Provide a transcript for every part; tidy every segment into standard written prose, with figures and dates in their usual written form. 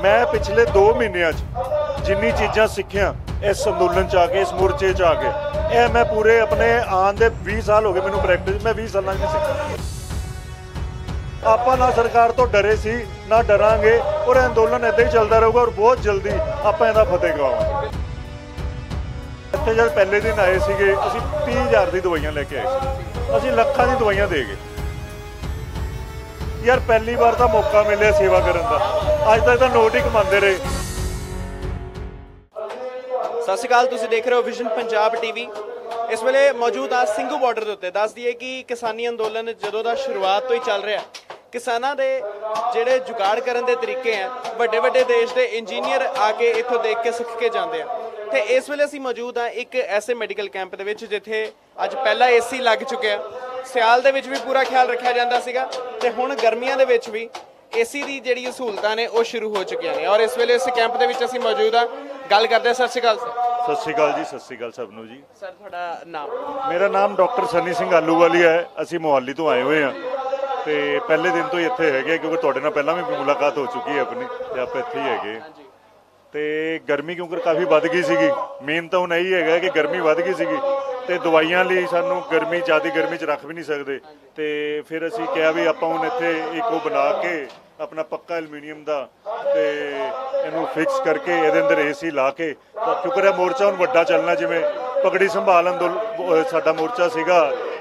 मैं पिछले 2 महीनों जिन्नी चीज़ां सीखियां इस अंदोलन च आके इस मोर्चे च आके यह मैं पूरे अपने आन दे 20 साल हो गए मैनू प्रैक्टिस मैं 20 साल नहीं सीखा। ਆਪਾਂ ना सरकार तो डरे सी ना डरांगे और अंदोलन इदां ही चलता रहूगा और बहुत जल्दी ਆਪਾਂ ਇਹਦਾ फतेह करवावांगे। ਇੱਥੇ जब पहले दिन आए ਸੀਗੇ ਅਸੀਂ 30,000 ਦੀ ਦਵਾਈਆਂ ਲੈ ਕੇ ਆਏ ਸੀ, ਅਸੀਂ ਲੱਖਾਂ ਦੀ ਦਵਾਈਆਂ ਦੇ ਗਏ। यार पहली बार तो मौका मिले सेवा करने का, अज तक तो नोट ही कमाते रहे। सत श्री अकाल, तुसीं देख रहे हो विजन पंजाब टीवी। इस वेले मौजूद आ ਸਿੰਘੂ ਬਾਰਡਰ ਦੇ ਉੱਤੇ। ਦੱਸ ਦਈਏ ਕਿ ਕਿਸਾਨੀ ਅੰਦੋਲਨ ਜਦੋਂ ਦਾ ਸ਼ੁਰੂਆਤ ਤੋਂ ਹੀ ਚੱਲ ਰਿਹਾ, ਕਿਸਾਨਾਂ ਦੇ ਜਿਹੜੇ ਜੁਗਾੜ ਕਰਨ ਦੇ ਤਰੀਕੇ ਆ, ਵੱਡੇ ਵੱਡੇ ਦੇਸ਼ ਦੇ ਇੰਜੀਨੀਅਰ ਆ ਕੇ ਇੱਥੋਂ ਦੇਖ ਕੇ ਸਿੱਖ ਕੇ ਜਾਂਦੇ ਆ। ਤੇ ਇਸ ਵੇਲੇ ਅਸੀਂ ਮੌਜੂਦ ਆ ਇੱਕ ਐਸੇ ਮੈਡੀਕਲ ਕੈਂਪ ਦੇ ਵਿੱਚ ਜਿੱਥੇ ਅੱਜ ਪਹਿਲਾ ਏਸੀ ਲੱਗ ਚੁੱਕਿਆ। ਸਿਆਲ ਦੇ ਵਿੱਚ ਵੀ ਪੂਰਾ ਖਿਆਲ ਰੱਖਿਆ ਜਾਂਦਾ ਸੀਗਾ ਤੇ ਹੁਣ ਗਰਮੀਆਂ ਦੇ ਵਿੱਚ ਵੀ ਏਸੀ ਦੀ ਜਿਹੜੀ ਸਹੂਲਤਾਂ ਨੇ ਉਹ ਸ਼ੁਰੂ ਹੋ ਚੁੱਕੀਆਂ ਨੇ। ਔਰ ਇਸ ਵੇਲੇ ਇਸ ਕੈਂਪ ਦੇ ਵਿੱਚ ਅਸੀਂ ਮੌਜੂਦ ਆ, ਗੱਲ ਕਰਦੇ ਹਾਂ। ਸਤਿ ਸ਼੍ਰੀ ਅਕਾਲ ਸਰ। सत श्री अकाल जी, सत श्री अकाल सब नूं जी। सर ਤੁਹਾਡਾ ਨਾਮ? मेरा नाम डॉक्टर सनी सिंह आलूवाली है। ਅਸੀਂ मोहाली तो आए हुए हाँ ਤੇ ਪਹਿਲੇ ਦਿਨ ਤੋਂ ਹੀ ਇੱਥੇ ਹੈਗੇ ਕਿਉਂਕਿ ਤੁਹਾਡੇ ਨਾਲ ਪਹਿਲਾਂ ਵੀ ਮੁਲਾਕਾਤ ਹੋ ਚੁੱਕੀ ਹੈ ਆਪਣੀ ਤੇ ਆਪਾਂ ਇੱਥੇ ਹੀ ਹੈਗੇ। ਤੇ ਗਰਮੀ ਕਿਉਂਕਿ ਕਾਫੀ ਵੱਧ ਗਈ ਸੀਗੀ, ਮੇਨ ਤਾਂ ਹੁਣ ਇਹੀ ਹੈਗਾ ਕਿ ਗਰਮੀ ਵੱਧ ਗਈ ਸੀਗੀ ਤੇ ਦਵਾਈਆਂ ਲਈ ਸਾਨੂੰ ਗਰਮੀ ਜ਼ਿਆਦਾ ਗਰਮੀ 'ਚ ਰੱਖ ਵੀ ਨਹੀਂ ਸਕਦੇ ਤੇ ਫਿਰ ਅਸੀਂ ਕਿਹਾ ਵੀ ਆਪਾਂ ਹੁਣ ਇੱਥੇ ਇੱਕ ਉਹ ਬਣਾ ਕੇ ਆਪਣਾ ਪੱਕਾ ਐਲੂਮੀਨੀਅਮ ਦਾ ਤੇ ਇਹਨੂੰ ਫਿਕਸ ਕਰਕੇ ਇਹਦੇ ਅੰਦਰ ਏਸੀ ਲਾ ਕੇ ਕਿਉਂਕਿ ਇਹ ਮੋਰਚਾ ਹੁਣ ਵੱਡਾ ਚੱਲਣਾ। ਜਿਵੇਂ ਪਗੜੀ ਸੰਭਾਲ ਅੰਦੋਲਨ ਸਾਡਾ ਮੋਰਚਾ ਸੀਗਾ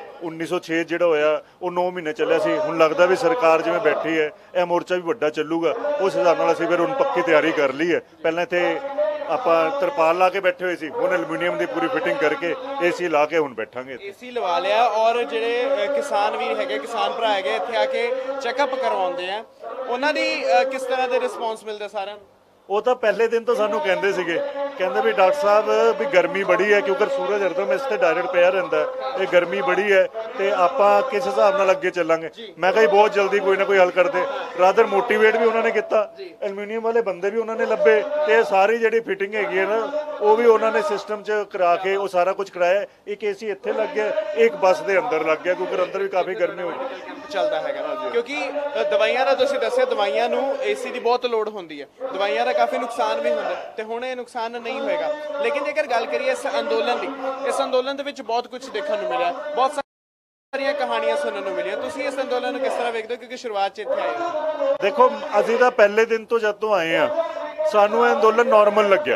1906 ਜਿਹੜਾ ਹੋਇਆ ਉਹ 9 ਮਹੀਨੇ ਚੱਲਿਆ ਸੀ। ਹੁਣ ਲੱਗਦਾ ਵੀ ਸਰਕਾਰ ਜਿਵੇਂ ਬੈਠੀ ਹੈ ਇਹ ਮੋਰਚਾ ਵੀ ਵੱਡਾ ਚੱਲੂਗਾ, ਉਸ ਹਿਸਾਬ ਨਾਲ ਅਸੀਂ ਫਿਰ ਹੁਣ ਪੱਕੀ ਤਿਆਰੀ ਕਰ ਲਈ ਹੈ। ਪਹਿਲਾਂ ਇੱਥੇ ਆਪਾਂ ਤਰਪਾਲ ਲਾ ਕੇ ਬੈਠੇ ਹੋਏ ਸੀ, ਹੁਣ ਐਲੂਮੀਨੀਅਮ ਦੀ ਪੂਰੀ ਫਿਟਿੰਗ ਕਰਕੇ ਏਸੀ ਲਾ ਕੇ ਹੁਣ ਬੈਠਾਂਗੇ। ਏਸੀ ਲਵਾ ਲਿਆ ਔਰ ਜਿਹੜੇ ਕਿਸਾਨ ਵੀਰ ਹੈਗੇ, ਕਿਸਾਨ ਭਰਾ ਹੈਗੇ, ਇੱਥੇ ਆ ਕੇ ਚੈੱਕਅਪ ਕਰਵਾਉਂਦੇ ਆ, ਉਹਨਾਂ ਦੀ ਕਿਸ ਤਰ੍ਹਾਂ ਦੇ ਰਿਸਪੌਂਸ ਮਿਲਦੇ ਸਾਰਿਆਂ ਨੂੰ? ਉਹ ਤਾਂ ਪਹਿਲੇ ਦਿਨ ਤੋਂ ਸਾਨੂੰ ਕਹਿੰਦੇ ਸੀਗੇ, ਕਹਿੰਦੇ ਵੀ ਡਾਕਟਰ ਸਾਹਿਬ ਵੀ ਗਰਮੀ ਬੜੀ ਹੈ ਕਿਉਂਕਿ ਸੂਰਜ ਹਰਦਮ ਇਸ ਤੇ ਡਾਇਰੈਕਟ ਪਿਆ ਰਹਿੰਦਾ, ਇਹ ਗਰਮੀ ਬੜੀ ਹੈ ਤੇ ਆਪਾਂ ਕਿਸ ਹਿਸਾਬ ਨਾਲ ਅੱਗੇ ਚੱਲਾਂਗੇ। ਮੈਂ ਕਿਹਾ ਬਹੁਤ ਜਲਦੀ ਕੋਈ ਨਾ ਕੋਈ ਹੱਲ ਕਰਦੇ। ਰਾਦਰ ਮੋਟੀਵੇਟ ਵੀ ਉਹਨਾਂ ਨੇ ਕੀਤਾ, ਐਲੂਮੀਨੀਅਮ ਵਾਲੇ ਬੰਦੇ ਵੀ ਉਹਨਾਂ ਨੇ ਲੱਭੇ ਤੇ ਇਹ ਸਾਰੀ ਜਿਹੜੀ ਫਿਟਿੰਗ ਹੈਗੀ ਹੈ ਨਾ ਉਹ ਵੀ ਉਹਨਾਂ ਨੇ ਸਿਸਟਮ 'ਚ ਕਰਾ ਕੇ ਉਹ ਸਾਰਾ ਕੁਝ ਕਰਾਇਆ। ਇੱਕ ਏਸੀ ਇੱਥੇ ਲੱਗ ਗਿਆ, ਇੱਕ ਬੱਸ ਦੇ ਅੰਦਰ ਲੱਗ ਗਿਆ ਕਿਉਂਕਿ ਅੰਦਰ ਵੀ ਕਾਫੀ ਗਰਮੀ ਹੋਈ ਚੱਲਦਾ ਹੈਗਾ। ਕਿਉਂਕਿ ਦਵਾਈਆਂ ਦਾ ਤੁਸੀਂ ਦੱਸਿਆ, ਦਵਾਈਆਂ ਨੂੰ ਏਸੀ ਦੀ ਬਹੁਤ ਲੋੜ ਹੁੰਦੀ ਹੈ, ਦਵਾਈਆਂ ਦਾ ਕਾਫੀ ਨੁਕਸਾਨ ਵੀ ਹੁੰਦਾ ਤੇ ਹੁਣ ਇਹ ਨੁਕਸਾਨ ਨਹੀਂ ਹੋਏਗਾ। ਲੇਕਿਨ ਜੇਕਰ ਗੱਲ ਕਰੀਏ ਇਸ ਅੰਦੋਲਨ ਦੀ, ਇਸ ਅੰਦੋਲਨ ਦੇ ਵਿੱਚ ਬਹੁਤ ਕੁਝ ਦੇਖਣ ਨੂੰ ਮਿਲਿਆ, ਬਹੁਤ ਸਾਰੀਆਂ ਕਹਾਣੀਆਂ ਸੁਣਨ ਨੂੰ ਮਿਲੀਆਂ। ਤੁਸੀਂ ਇਸ ਅੰਦੋਲਨ ਨੂੰ ਕਿਸ ਤਰ੍ਹਾਂ ਵੇਖਦੇ ਹੋ ਕਿਉਂਕਿ ਸ਼ੁਰੂਆਤ 'ਚ ਇੱਥੇ ਆਏ ਹੋ? ਦੇਖੋ ਅਸੀਂ ਤਾਂ ਪਹਿਲੇ ਦਿਨ ਤੋਂ ਜਦ ਤੋਂ ਆਏ ਹਾਂ ਸਾਨੂੰ ਇਹ ਅੰਦੋਲਨ ਨਾਰਮਲ ਲੱਗਿਆ।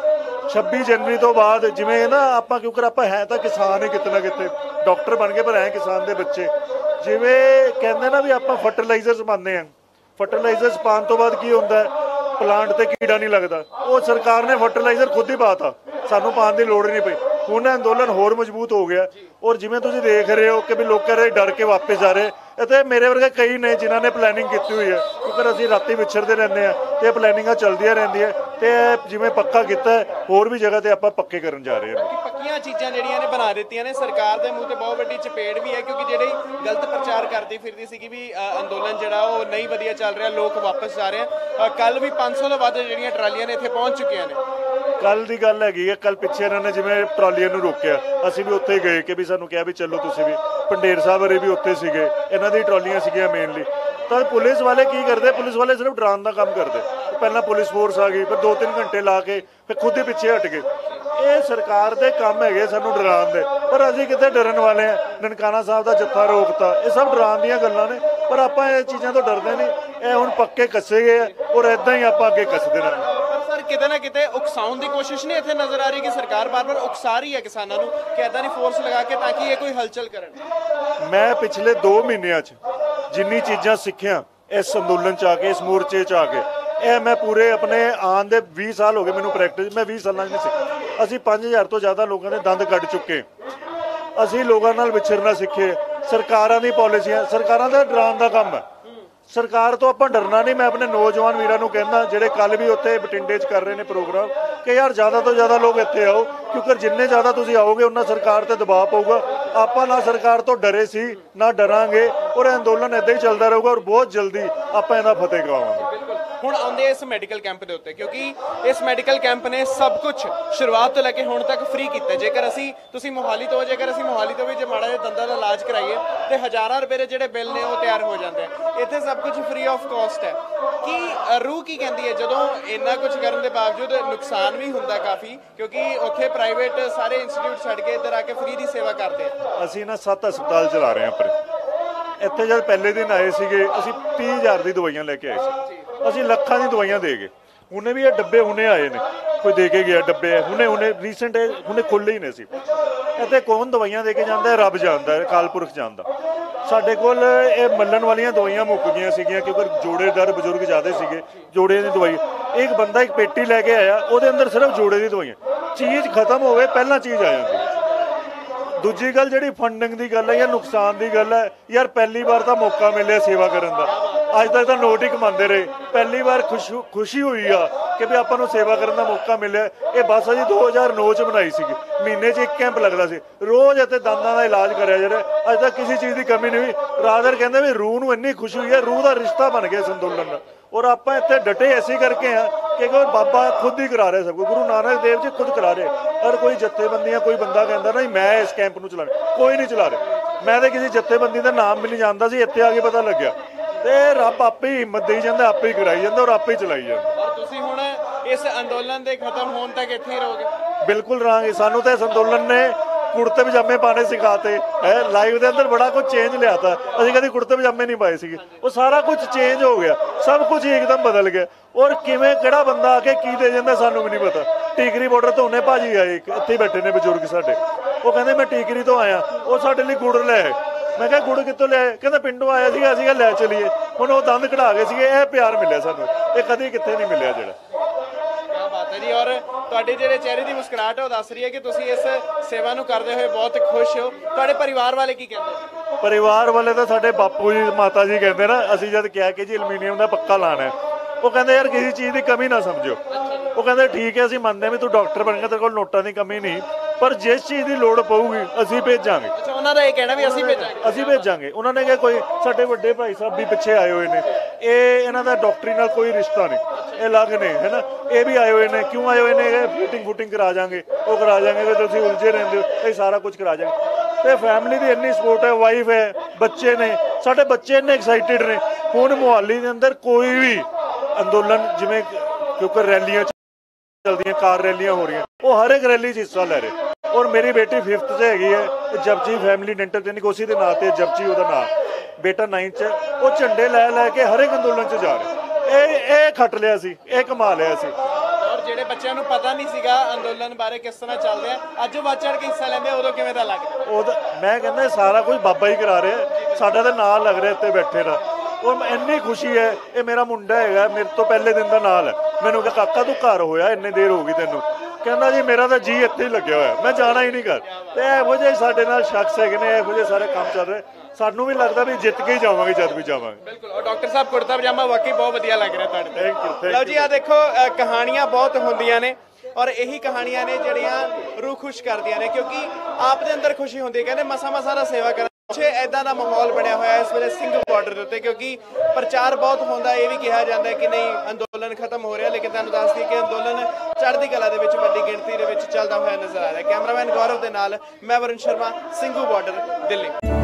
26 ਜਨਵਰੀ ਤੋਂ ਬਾਅਦ ਜਿਵੇਂ ਨਾ ਆਪਾਂ ਕਿਉਂਕਿ ਆਪਾਂ ਹੈ ਤਾਂ ਕਿਸਾਨ ਹੀ ਕਿਤੇ ਨਾ ਕਿਤੇ, ਡਾਕਟਰ ਬਣ ਕੇ ਪਰ ਹੈ ਕਿਸਾਨ ਦੇ ਬੱਚੇ। ਜਿਵੇਂ ਕਹਿੰਦੇ ਨਾ ਵੀ ਆਪਾਂ ਫਰਟੀਲਾਈਜ਼ਰਸ ਪਾਉਂਦੇ ਹਾਂ, ਫਰਟੀਲਾਈਜ਼ਰਸ ਪਾਉਣ ਤੋਂ ਬਾਅਦ ਕੀ ਹੁੰਦਾ ਪਲਾਂਟ ਤੇ ਕੀੜਾ ਨਹੀਂ ਲੱਗਦਾ, ਉਹ ਸਰਕਾਰ ਨੇ ਫਰਟੀਲਾਈਜ਼ਰ ਖੁਦ ਹੀ ਪਾਤਾ, ਸਾਨੂੰ ਪਾਉਣ ਦੀ ਲੋੜ ਹੀ ਨਹੀਂ ਪਈ। ਹੁਣ ਅੰਦੋਲਨ ਹੋਰ ਮਜ਼ਬੂਤ ਹੋ ਗਿਆ ਔਰ ਜਿਵੇਂ ਤੁਸੀਂ ਦੇਖ ਰਹੇ ਹੋ ਕਿ ਵੀ ਲੋਕਾਂ ਦੇ ਡਰ ਕੇ ਵਾਪਸ ਜਾ ਰਹੇ। ਇੱਥੇ ਮੇਰੇ ਵਰਗੇ ਕਈ ਨੇ ਜਿਨ੍ਹਾਂ ਨੇ ਪਲੈਨਿੰਗ ਕੀਤੀ ਹੋਈ ਹੈ ਕਿਉਂਕਿ ਅਸੀਂ ਰਾਤੀ ਵਿਛੜਦੇ ਰਹਿੰਦੇ ਹਾਂ ਤੇ ਪਲੈਨਿੰਗਾਂ ਚੱਲਦੀਆਂ ਰਹਿੰਦੀਆਂ ਤੇ ਜਿਵੇਂ ਪੱਕਾ ਕੀਤਾ ਹੋਰ ਵੀ ਜਗ੍ਹਾ ਤੇ ਆਪਾਂ ਪੱਕੇ ਕਰਨ ਜਾ ਰਹੇ ਹਾਂ। ਪੱਕੀਆਂ ਚੀਜ਼ਾਂ ਜਿਹੜੀਆਂ ਨੇ ਬਣਾ ਦਿੱਤੀਆਂ ਨੇ, ਸਰਕਾਰ ਦੇ ਮੂੰਹ ਤੇ ਬਹੁਤ ਵੱਡੀ ਚਪੇੜ ਵੀ ਹੈ ਕਿਉਂਕਿ ਜਿਹੜੀ ਗਲਤ ਪ੍ਰਚਾਰ ਕਰਦੀ ਫਿਰਦੀ ਸੀਗੀ ਵੀ ਅੰਦੋਲਨ ਜਿਹੜਾ ਉਹ ਨਹੀਂ ਵਧੀਆ ਚੱਲ ਰਿਹਾ, ਲੋਕ ਵਾਪਸ ਜਾ ਰਹੇ ਆ। ਕੱਲ ਵੀ 500 ਤੋਂ ਵੱਧ ਜਿਹੜੀਆਂ ਟਰਾਲੀਆਂ ਨੇ ਇੱਥੇ ਪਹੁੰਚ ਚੁੱਕੀਆਂ ਨੇ। ਕੱਲ ਦੀ ਗੱਲ ਹੈਗੀ ਹੈ, ਕੱਲ ਪਿੱਛੇ ਇਹਨਾਂ ਨੇ ਜਿਵੇਂ ਟਰਾਲੀਆਂ ਨੂੰ ਰੋਕਿਆ, ਅਸੀਂ ਵੀ ਉੱਥੇ ਗਏ ਕਿ ਵੀ ਸਾਨੂੰ ਕਿਹਾ ਵੀ ਚਲੋ ਤੁਸੀਂ ਵੀ। ਪੰਡੇਰ ਸਾਹਿਬ ਵਰੇ ਵੀ ਉੱਥੇ ਸੀਗੇ, ਇਹਨਾਂ ਦੀ ਟਰਾਲੀਆਂ ਸੀਗੀਆਂ ਮੇਨਲੀ। ਤਾਂ ਪੁਲਿਸ ਵਾਲੇ ਕੀ ਕਰਦੇ, ਪੁਲਿਸ ਵਾਲੇ ਸਿਰਫ ਡਰਾਉਣ ਦਾ ਕੰਮ ਕਰਦੇ। ਪਹਿਲਾਂ ਪੁਲਿਸ ਫੋਰਸ ਆ ਗਈ, ਫਿਰ 2-3 ਘੰਟੇ ਲਾ ਕੇ ਫਿਰ ਖੁਦ ਹੀ ਪਿੱਛੇ ਹਟ ਗਏ। ਇਹ ਸਰਕਾਰ ਦੇ ਕੰਮ ਹੈਗੇ ਸਾਨੂੰ ਡਰਾਉਣ ਦੇ, ਪਰ ਅਸੀਂ ਕਿਤੇ ਡਰਨ ਵਾਲੇ ਆ। ਨਨਕਾਣਾ ਸਾਹਿਬ ਦਾ ਜੱਥਾ ਰੋਕਤਾ, ਇਹ ਸਭ ਡਰਾਉਣ ਦੀਆਂ ਗੱਲਾਂ ਨੇ ਪਰ ਆਪਾਂ ਇਹ ਚੀਜ਼ਾਂ ਤੋਂ ਡਰਦੇ ਨਹੀਂ। ਇਹ ਹੁਣ ਪੱਕੇ ਕੱਸੇ ਗਏ ਆ ਔਰ ਇਦਾਂ ਹੀ ਆਪਾਂ ਅੱਗੇ ਕੱਸਦੇ ਰਹਾਂਗੇ। ਸਰ ਕਿਤੇ ਨਾ ਕਿਤੇ ਉਕਸਾਉਣ ਦੀ ਕੋਸ਼ਿਸ਼ ਨਹੀਂ ਇੱਥੇ ਨਜ਼ਰ ਆ ਰਹੀ ਕਿ ਸਰਕਾਰ ਬਾਰ-ਬਾਰ ਉਕਸਾ ਰਹੀ ਹੈ ਕਿਸਾਨਾਂ ਨੂੰ ਕਿ ਇਦਾਂ ਦੀ ਫੋਰਸ ਲਗਾ ਕੇ ਤਾਂ ਕਿ ਇਹ ਕੋਈ ਹਲਚਲ ਕਰਨ? ਮੈਂ ਪਿਛਲੇ 2 ਮਹੀਨਿਆਂ 'ਚ ਜਿੰਨੀ ਚੀਜ਼ਾਂ ਸਿੱਖਿਆ ਇਸ ਅੰਦੋਲਨ 'ਚ ਆ ਕੇ ਇਸ ਮੋਰਚੇ 'ਚ ਆ ਕੇ ਇਹ ਮੈਂ ਪੂਰੇ ਆਪਣੇ ਆਨ ਦੇ 20 ਸਾਲ ਹੋ ਗਏ ਮੈਨੂੰ ਪ੍ਰੈਕਟਿਸ, ਮੈਂ 20 ਸਾਲਾਂ 'ਚ ਨਹੀਂ ਸਿੱਖਿਆ। ਅਸੀਂ 5000 ਤੋਂ ਜ਼ਿਆਦਾ ਲੋਕਾਂ ਦੇ ਦੰਦ ਕੱਢ ਚੁੱਕੇ, ਅਸੀਂ ਲੋਕਾਂ ਨਾਲ ਵਿਚਰਨਾ ਸਿੱਖੇ। ਸਰਕਾਰਾਂ ਦੀ ਪਾਲਿਸੀਆਂ, ਸਰਕਾਰਾਂ ਦਾ ਡਰਾਉਣ ਦਾ ਕੰਮ ਹੈ। ਸਰਕਾਰ ਤੋਂ ਆਪਾਂ ਡਰਨਾ ਨਹੀਂ। ਮੈਂ ਆਪਣੇ ਨੌਜਵਾਨ ਵੀਰਾਂ ਨੂੰ ਕਹਿੰਦਾ ਜਿਹੜੇ ਕੱਲ ਵੀ ਉੱਥੇ ਬਠਿੰਡੇ 'ਚ ਕਰ ਰਹੇ ਨੇ ਪ੍ਰੋਗਰਾਮ ਕਿ ਯਾਰ ਜ਼ਿਆਦਾ ਤੋਂ ਜ਼ਿਆਦਾ ਲੋਕ ਇੱਥੇ ਆਓ ਕਿਉਂਕਿ ਜਿੰਨੇ ਜ਼ਿਆਦਾ ਤੁਸੀਂ ਆਓਗੇ ਉਹਨਾਂ ਸਰਕਾਰ ਤੇ ਦਬਾਅ ਪਊਗਾ। ਆਪਾਂ ਨਾ ਸਰਕਾਰ ਤੋਂ ਡਰੇ ਸੀ ਨਾ ਡਰਾਂਗੇ ਔਰ ਅੰਦੋਲਨ ਇਦਾਂ ਹੀ ਚੱਲਦਾ ਰਹੂਗਾ ਔਰ ਬਹੁਤ ਜਲਦੀ ਆਪਾਂ ਇਹਦਾ ਫਤਿਹ ਕਰਵਾਵਾਂਗੇ। ਹੁਣ ਆਉਂਦੇ ਇਸ ਮੈਡੀਕਲ ਕੈਂਪ ਦੇ ਉੱਤੇ, ਕਿਉਂਕਿ ਇਸ ਮੈਡੀਕਲ ਕੈਂਪ ਨੇ ਸਭ ਕੁਝ ਸ਼ੁਰੂਆਤ ਤੋਂ ਲੈ ਕੇ ਹੁਣ ਤੱਕ ਫ੍ਰੀ ਕੀਤਾ। ਜੇਕਰ ਤੁਸੀਂ ਮੋਹਾਲੀ ਤੋਂ ਵੀ ਜੇ ਮਾੜਾ ਜਿਹਾ ਦੰਦਾਂ ਦਾ ਇਲਾਜ ਕਰਾਈਏ ਤੇ ਹਜ਼ਾਰਾਂ ਰੁਪਏ ਦੇ ਜਿਹੜੇ ਬਿੱਲ ਨੇ ਉਹ ਤਿਆਰ ਹੋ ਜਾਂਦੇ ਆ। ਇੱਥੇ ਸਭ ਕੁਝ ਫ੍ਰੀ ਆਫ ਕਾਸਟ ਹੈ। ਕੀ ਰੂਹ ਕੀ ਕਹਿੰਦੀ ਹੈ ਜਦੋਂ ਇੰਨਾ ਕੁਝ ਕਰਨ ਦੇ ਬਾਵਜੂਦ ਨੁਕਸਾਨ ਵੀ ਹੁੰਦਾ ਕਾਫੀ, ਕਿਉਂਕਿ ਉੱਥੇ ਪ੍ਰਾਈਵੇਟ ਸਾਰੇ ਇੰਸਟੀਚਿਊਟ ਛੱਡ ਕੇ ਇੱਧਰ ਆ ਕੇ ਫ੍ਰੀ ਦੀ ਸੇਵਾ ਕਰਦੇ ਆ। ਅਸੀਂ ਨਾ 7 ਹਸਪਤਾਲ ਚਲਾ ਰਹੇ ਹਾਂ ਆਪਣੇ। ਇੱਥੇ ਜਦ ਪਹਿਲੇ ਦਿਨ ਆਏ ਸੀਗੇ ਅਸੀਂ 30,000 ਦੀ ਦਵਾਈਆਂ ਲੈ ਕੇ ਆਏ ਸੀ। ਅਸੀਂ ਲੱਖਾਂ ਦੀ ਦਵਾਈਆਂ ਦੇ ਗਏ। ਹੁਣੇ ਵੀ ਇਹ ਡੱਬੇ ਹੁਣੇ ਆਏ ਨੇ, ਕੋਈ ਦੇ ਕੇ ਗਿਆ ਡੱਬੇ ਹੁਣੇ ਰੀਸੈਂਟ ਹੁਣੇ ਖੁੱਲ੍ਹੇ ਹੀ ਨੇ ਸੀ। ਇੱਥੇ ਕੌਣ ਦਵਾਈਆਂ ਦੇ ਕੇ ਜਾਂਦਾ ਹੈ? ਰੱਬ ਜਾਣਦਾ ਹੈ, ਅਕਾਲ ਪੁਰਖ ਜਾਣਦਾ। ਸਾਡੇ ਕੋਲ ਇਹ ਮੱਲਣ ਵਾਲੀਆਂ ਦਵਾਈਆਂ ਮੁੱਕ ਗਈਆਂ ਸੀਗੀਆਂ ਕਿਉਂਕਿ ਜੋੜੇਦਾਰ ਬਜ਼ੁਰਗ ਜ਼ਿਆਦਾ ਸੀਗੇ। ਜੋੜੇ ਦੀ ਦਵਾਈ ਇੱਕ ਬੰਦਾ ਇੱਕ ਪੇਟੀ ਲੈ ਕੇ ਆਇਆ, ਉਹਦੇ ਅੰਦਰ ਸਿਰਫ ਜੋੜੇ ਦੀ ਦਵਾਈਆਂ। ਚੀਜ਼ ਖਤਮ ਹੋਵੇ ਪਹਿਲਾਂ ਚੀਜ਼ ਆ ਜਾਂਦੀ। ਦੂਜੀ ਗੱਲ ਜਿਹੜੀ ਫੰਡਿੰਗ ਦੀ ਗੱਲ ਹੈ ਜਾਂ ਨੁਕਸਾਨ ਦੀ ਗੱਲ ਹੈ, ਯਾਰ ਪਹਿਲੀ ਵਾਰ ਤਾਂ ਮੌਕਾ ਮਿਲਿਆ ਸੇਵਾ ਕਰਨ ਦਾ। ਅੱਜ ਤੱਕ ਤਾਂ ਨੋਟ ਹੀ ਕਮਾਉਂਦੇ ਰਹੇ, ਪਹਿਲੀ ਵਾਰ ਖੁਸ਼ੀ ਹੋਈ ਆ ਕਿ ਵੀ ਆਪਾਂ ਨੂੰ ਸੇਵਾ ਕਰਨ ਦਾ ਮੌਕਾ ਮਿਲਿਆ। ਇਹ ਬੱਸ ਅਸੀਂ 2009 ਚ ਬਣਾਈ ਸੀਗੀ, ਮਹੀਨੇ 'ਚ 1 ਕੈਂਪ ਲੱਗਦਾ ਸੀ। ਰੋਜ਼ ਇੱਥੇ ਦੰਦਾਂ ਦਾ ਇਲਾਜ ਕਰਿਆ ਜਾ ਰਿਹਾ। ਅੱਜ ਤੱਕ ਕਿਸੇ ਚੀਜ਼ ਦੀ ਕਮੀ ਨਹੀਂ ਹੋਈ। ਰਾਦਰ ਕਹਿੰਦੇ ਵੀ ਰੂਹ ਨੂੰ ਇੰਨੀ ਖੁਸ਼ੀ ਹੋਈ ਹੈ, ਰੂਹ ਦਾ ਰਿਸ਼ਤਾ ਬਣ ਗਿਆ ਸੰਤੁਲਨ ਦਾ। ਔਰ ਆਪਾਂ ਇੱਥੇ ਡਟੇ ਐਸੀ ਕਰਕੇ ਆ ਕਿ ਬਾਬਾ ਖੁਦ ਹੀ ਕਰਾ ਰਿਹਾ ਸਭ ਕੁਝ। ਗੁਰੂ ਨਾਨਕ ਦੇਵ ਜੀ ਖੁਦ ਕਰਾ ਰਹੇ। ਔਰ ਕੋਈ ਜਥੇਬੰਦੀਆਂ ਕੋਈ ਬੰਦਾ ਕਹਿੰਦਾ ਨਹੀਂ ਮੈਂ ਇਸ ਕੈਂਪ ਨੂੰ ਚਲਾਣਾ, ਕੋਈ ਨਹੀਂ ਚਲਾ ਰਿਹਾ। ਮੈਂ ਤਾਂ ਕਿਸੇ ਜਥੇਬੰਦੀ ਦਾ ਨਾਮ ਵੀ ਨਹੀਂ ਜਾਣਦਾ ਸੀ, ਇੱਥੇ ਆ ਕੇ ਪਤਾ ਲੱਗਿਆ। ਤੇ ਰੱਬ ਆਪੇ ਹੀ ਹਿੰਮਤ ਦੇਈ ਜਾਂਦਾ, ਆਪੇ ਹੀ ਕਰਾਈ ਜਾਂਦਾ ਔਰ ਆਪੇ ਹੀ ਚਲਾਈ ਜਾਂਦਾ। ਔਰ ਤੁਸੀਂ ਹੁਣ ਇਸ ਅੰਦੋਲਨ ਦੇ ਖਤਮ ਹੋਣ ਤੱਕ ਇੱਥੇ ਹੀ ਰਹੋਗੇ? ਬਿਲਕੁਲ ਰਹਾਂਗੇ। ਸਾਨੂੰ ਤਾਂ ਇਸ ਅੰਦੋਲਨ ਨੇ ਕੁੜਤੇ ਪਜਾਮੇ ਪਾਣੇ ਸਿਖਾਤੇ ਹੈ। ਲਾਈਵ ਦੇ ਅੰਦਰ ਬੜਾ ਕੁਝ ਚੇਂਜ ਲਿਆਤਾ। ਅਸੀਂ ਕਦੇ ਕੁੜਤੇ ਪਜਾਮੇ ਨਹੀਂ ਪਾਏ ਸੀਗੇ, ਉਹ ਸਾਰਾ ਕੁਝ ਚੇਂਜ ਹੋ ਗਿਆ। ਸਭ ਕੁਝ ਇੱਕਦਮ ਬਦਲ ਗਿਆ। ਔਰ ਕਿਵੇਂ ਕਿਹੜਾ ਬੰਦਾ ਆ ਕੇ ਕੀ ਦੇ ਜਾਂਦਾ ਸਾਨੂੰ ਵੀ ਨਹੀਂ ਪਤਾ। ਟੀਕਰੀ ਬਾਰਡਰ ਤੋਂ ਉਹਨੇ ਭਾਜੀ ਆਏ, ਇੱਥੇ ਬੈਠੇ ਨੇ ਬਜ਼ੁਰਗ ਸਾਡੇ। ਉਹ ਕਹਿੰਦੇ ਮੈਂ ਟੀਕਰੀ ਤੋਂ ਆਇਆ, ਉਹ ਸਾਡੇ ਲਈ ਗੁੜ ਲੈ ਆਏ। ਮੈਂ ਕਿਹਾ ਗੁੜ ਕਿੱਥੋਂ ਲਿਆਏ? ਕਹਿੰਦਾ ਪਿੰਡੋਂ ਆਇਆ ਸੀਗਾ, ਅਸੀਂ ਲੈ ਚਲੀਏ। ਹੁਣ ਉਹ ਦੰਦ ਕਢਾ ਗਏ ਸੀਗੇ। ਇਹ ਪਿਆਰ ਮਿਲਿਆ ਸਾਨੂੰ, ਇਹ ਕਦੀ ਕਿੱਥੇ ਨਹੀਂ ਮਿਲਿਆ ਜਿਹੜਾ। ਕੀ ਬਾਤ ਹੈ ਜੀ। ਔਰ ਤੁਹਾਡੇ ਜਿਹੜੇ ਚਿਹਰੇ ਦੀ ਮੁਸਕਰਾਹਟ ਹੈ ਉਹ ਦੱਸ ਰਹੀ ਹੈ ਕਿ ਤੁਸੀਂ ਇਸ ਸੇਵਾ ਨੂੰ ਕਰਦੇ ਹੋਏ ਬਹੁਤ ਖੁਸ਼ ਹੋ। ਤੁਹਾਡੇ ਪਰਿਵਾਰ ਵਾਲੇ ਕੀ ਕਹਿੰਦੇ? ਪਰਿਵਾਰ ਵਾਲੇ ਤਾਂ ਸਾਡੇ ਬਾਪੂ ਜੀ ਮਾਤਾ ਜੀ ਕਹਿੰਦੇ ਨਾ, ਅਸੀਂ ਜਦ ਕਿਹਾ ਕਿ ਜੀ ਐਲੂਮੀਨੀਅਮ ਦਾ ਪੱਕਾ ਲਾਣਾ ਹੈ, ਉਹ ਕਹਿੰਦੇ ਯਾਰ ਕਿਸੇ ਚੀਜ਼ ਦੀ ਕਮੀ ਨਾ ਸਮਝੋ। ਉਹ ਕਹਿੰਦੇ ਠੀਕ ਹੈ ਅਸੀਂ ਮੰਨਦੇ ਵੀ ਤੂੰ ਡਾਕਟਰ ਬਣੇਗਾ, ਤੇਰੇ ਕੋਲ ਨੋਟਾਂ ਦੀ ਕਮੀ ਨਹੀਂ, ਪਰ ਜਿਸ ਚੀਜ਼ ਦੀ ਲੋੜ ਪਊਗੀ ਅਸੀਂ ਭੇਜਾਂਗੇ। ਅੱਛਾ, ਉਹਨਾਂ ਦਾ ਇਹ ਕਹਿਣਾ ਵੀ ਅਸੀਂ ਭੇਜਾਂਗੇ। ਉਹਨਾਂ ਨੇ ਕਿਹਾ ਕੋਈ ਸਾਡੇ ਵੱਡੇ ਭਾਈ ਸਾਹਿਬ ਵੀ ਪਿੱਛੇ ਆਏ ਹੋਏ ਨੇ, ਇਹਨਾਂ ਦਾ ਡਾਕਟਰੀ ਨਾਲ ਕੋਈ ਰਿਸ਼ਤਾ ਨਹੀਂ, ਇਹ ਅਲੱਗ ਨੇ ਹੈ ਨਾ। ਇਹ ਵੀ ਆਏ ਹੋਏ ਨੇ। ਕਿਉਂ ਆਏ ਹੋਏ ਨੇ? ਫੂਟਿੰਗ ਕਰਾ ਜਾਾਂਗੇ, ਉਹ ਕਰਾ ਜਾਾਂਗੇ ਵੀ ਤੁਸੀਂ ਉਲਝੇ ਰਹਿੰਦੇ ਹੋ, ਇਹ ਸਾਰਾ ਕੁਝ ਕਰਾ ਜਾਾਂਗੇ। ਤੇ ਫੈਮਿਲੀ ਦੀ ਇੰਨੀ ਸਪੋਰਟ ਹੈ, ਵਾਈਫ ਹੈ, ਬੱਚੇ ਨੇ। ਸਾਡੇ ਬੱਚੇ ਇੰਨੇ ਐਕਸਾਈਟਿਡ ਨੇ। ਹੁਣ ਮੁਹਾਲੀ ਦੇ ਅੰਦਰ ਕੋਈ ਵੀ ਅੰਦੋਲਨ ਜਿਵੇਂ ਕਿਉਂਕਿ ਰੈਲੀਆਂ ਚਲਦੀਆਂ, ਕਾਰ ਰੈਲੀਆਂ ਹੋ ਰਹੀਆਂ, ਉਹ ਹਰ ਇੱਕ ਰੈਲੀ 'ਚ ਹਿੱਸਾ ਲੈ ਰਹੇ। ਔਰ ਮੇਰੀ ਬੇਟੀ 5th 'ਚ ਹੈਗੀ ਹੈ, ਜਪਜੀ ਫੈਮਿਲੀ ਡੈਂਟਲ ਕਲੀਨਿਕ ਉਸੇ ਦੇ ਨਾਂ ਤੇ ਜਪਜੀ ਉਹਦਾ ਨਾਂ। ਬੇਟਾ 9th 'ਚ, ਉਹ ਝੰਡੇ ਲੈ ਕੇ ਹਰ ਇੱਕ ਅੰਦੋਲਨ 'ਚ ਜਾ ਰਹੇ। ਇਹ ਖੱਟ ਲਿਆ ਸੀ, ਇਹ ਕਮਾ ਲਿਆ ਸੀ। ਔਰ ਜਿਹੜੇ ਬੱਚਿਆਂ ਨੂੰ ਪਤਾ ਨਹੀਂ ਸੀਗਾ ਅੰਦੋਲਨ ਬਾਰੇ ਕਿਸ ਤਰ੍ਹਾਂ ਚੱਲਦੇ ਆ, ਅੱਜ ਉਹ ਵੱਧ ਚੜ੍ਹ ਕੇ ਹਿੱਸਾ ਲੈਂਦੇ, ਉਦੋਂ ਕਿਵੇਂ ਦਾ ਲੱਗਦਾ? ਮੈਂ ਕਹਿੰਦਾ ਸਾਰਾ ਕੁਝ ਬਾਬਾ ਹੀ ਕਰਾ ਰਿਹਾ, ਸਾਡਾ ਤਾਂ ਨਾਂ ਲੱਗ ਰਿਹਾ ਇੱਥੇ ਬੈਠੇ ਦਾ। ਔਰ ਇੰਨੀ ਖੁਸ਼ੀ ਹੈ। ਇਹ ਮੇਰਾ ਮੁੰਡਾ ਹੈਗਾ, ਮੇਰੇ ਤੋਂ ਪਹਿਲੇ ਦਿਨ ਦਾ ਨਾਲ ਹੈ। ਮੈਨੂੰ ਕਿਹਾ ਕਾਕਾ ਤੂੰ ਘਰ ਹੋਇਆ, ਇੰਨੀ ਦੇਰ ਹੋ ਗਈ ਤੈਨੂੰ? ਕਹਿੰਦਾ ਜੀ ਮੇਰਾ ਤਾਂ ਜੀ ਇੱਥੇ ਹੀ ਲੱਗਿਆ ਹੋਇਆ, ਮੈਂ ਜਾਣਾ ਹੀ ਨਹੀਂ ਘਰ। ਤੇ ਇਹੋ ਜਿਹੇ ਸਾਡੇ ਨਾਲ ਸ਼ਖਸ ਹੈਗੇ ਨੇ, ਇਹੋ ਜਿਹੇ ਸਾਰੇ ਕੰਮ ਚੱਲ ਰਹੇ। ਸਾਨੂੰ ਵੀ ਲੱਗਦਾ ਵੀ ਜਿੱਤ ਕੇ ਹੀ ਜਾਵਾਂਗੇ ਜਦ ਵੀ ਜਾਵਾਂਗੇ। ਬਿਲਕੁਲ। ਔਰ ਡਾਕਟਰ ਸਾਹਿਬ ਕੁੜਤਾ ਪਜਾਮਾ ਵਾਕਈ ਬਹੁਤ ਵਧੀਆ ਲੱਗ ਰਿਹਾ ਤੁਹਾਡੇ। Thank you. ਲਓ ਜੀ, ਆ ਦੇਖੋ ਕਹਾਣੀਆਂ ਬਹੁਤ ਹੁੰਦੀਆਂ ਨੇ ਔਰ ਇਹੀ ਕਹਾਣੀਆਂ ਨੇ ਜਿਹੜੀਆਂ ਰੂਹ ਖੁਸ਼ ਕਰਦੀਆਂ ਨੇ, ਕਿਉਂਕਿ ਆਪ ਦੇ ਅੰਦਰ ਖੁਸ਼ੀ ਹੁੰਦੀ ਹੈ। ਕਹਿੰਦੇ ਮਸਾ ਦਾ ਸੇਵਾ ਕਰਨ ਪਿੱਛੇ ਐਦਾਂ ਦਾ ਮਾਹੌਲ ਬਣਿਆ ਹੋਇਆ ਇਸ ਵੇਲੇ ਸਿੰਘੂ ਬਾਰਡਰ ਦੇ ਉੱਤੇ, ਕਿਉਂਕਿ ਪ੍ਰਚਾਰ ਬਹੁਤ ਹੁੰਦਾ। ਇਹ ਵੀ ਕਿਹਾ ਜਾਂਦਾ ਕਿ ਨਹੀਂ ਅੰਦੋਲਨ ਖਤਮ ਹੋ ਰਿਹਾ, ਲੇਕਿਨ ਤੁਹਾਨੂੰ ਦੱਸ ਦਈਏ ਕਿ ਅੰਦੋਲਨ ਚੜ੍ਹਦੀ ਕਲਾ ਦੇ ਵਿੱਚ ਵੱਡੀ ਗਿਣਤੀ ਦੇ ਵਿੱਚ ਚੱਲਦਾ ਹੋਇਆ ਨਜ਼ਰ ਆ ਰਿਹਾ। ਕੈਮਰਾਮੈਨ ਗੌਰਵ ਦੇ ਨਾਲ ਮੈਂ ਵਰੁਣ ਸ਼ਰਮਾ, ਸਿੰਘੂ ਬਾਰਡਰ, ਦਿੱਲੀ।